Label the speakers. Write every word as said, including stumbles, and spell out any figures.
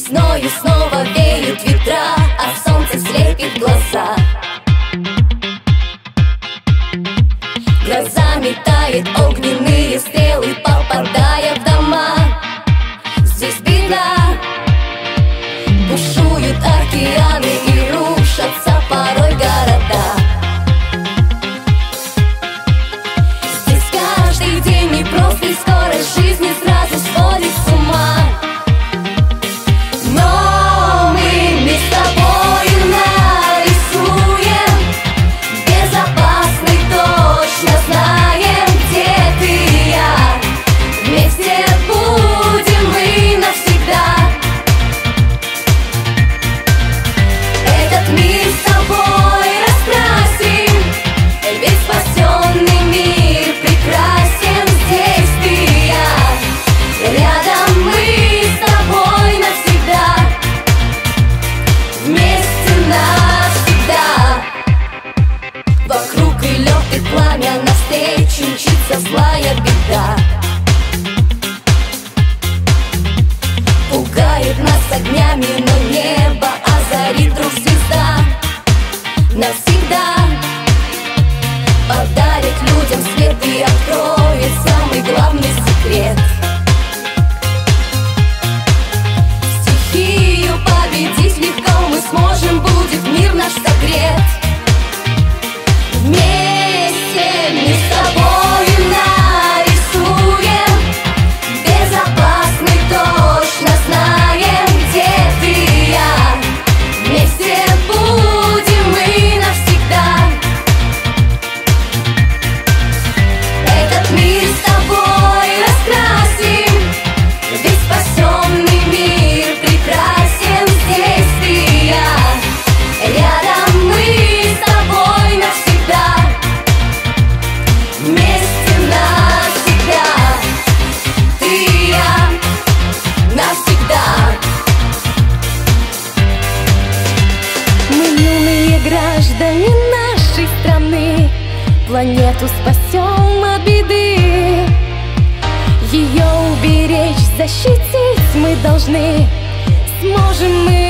Speaker 1: Весною снова веют ветра, а солнце слепит глаза. Глазами тает огненные стрелы, попадая в дома. Здесь беда, бушуют океаны и рушатся порой города. Здесь каждый день непрост, и скорость жизни сразу сводит с ума. Но мы, мы с тобою нарисуем безопасный, точно знаем, где ты и я. Вместе будем мы навсегда. Этот мир с тобой раскрасим, ведь спасенный мир прекрасен. Здесь ты и я, рядом мы с тобой навсегда. Вместе навсегда. Вокруг и лед, и пламя, навстречу мчится злая беда. Пугает нас огнями, но небо озарит вдруг звезда. Навсегда подарит людям свет и откроет самый главный секрет. Стихию победить легко мы сможем, будет мир наш согрет. Вместе мы с тобою нарисуем безопасный, точно знаем, где ты и я. Вместе будем мы навсегда. Этот мир с тобой раскрасим, ведь спасенный мир прекрасен. Здесь ты и я, рядом мы с тобой навсегда. Вместе навсегда. Ты и я навсегда.
Speaker 2: Мы юные граждане нашей страны, планету спасем от беды. Ее уберечь, защитить мы должны. Сможем мы